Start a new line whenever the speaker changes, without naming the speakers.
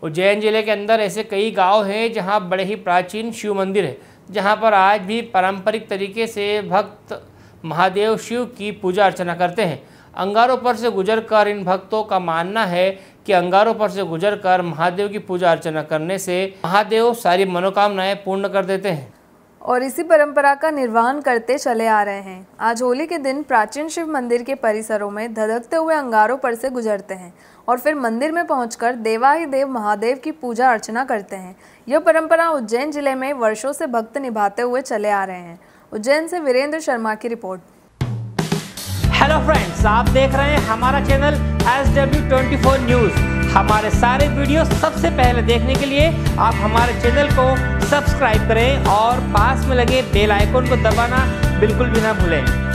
उज्जैन जिले के अंदर ऐसे कई गांव हैं जहां बड़े ही प्राचीन शिव मंदिर है, जहां पर आज भी पारंपरिक तरीके से भक्त महादेव शिव की पूजा अर्चना करते हैं। अंगारों पर से गुजरकर इन भक्तों का मानना है कि अंगारों पर से गुजरकर महादेव की पूजा अर्चना करने से महादेव सारी मनोकामनाएं पूर्ण कर देते हैं
और इसी परंपरा का निर्वहन करते चले आ रहे हैं। आज होली के दिन प्राचीन शिव मंदिर के परिसरों में धधकते हुए अंगारों पर से गुजरते हैं और फिर मंदिर में पहुंचकर देवाधिदेव महादेव की पूजा अर्चना करते हैं। यह परंपरा उज्जैन जिले में वर्षों से भक्त निभाते हुए चले आ रहे हैं। उज्जैन से वीरेंद्र शर्मा की रिपोर्ट।
हेलो फ्रेंड्स, आप देख रहे हैं हमारा चैनल SW24 न्यूज़। हमारे सारे वीडियो सबसे पहले देखने के लिए आप हमारे चैनल को सब्सक्राइब करें और पास में लगे बेल आइकन को दबाना बिल्कुल भी ना भूलें।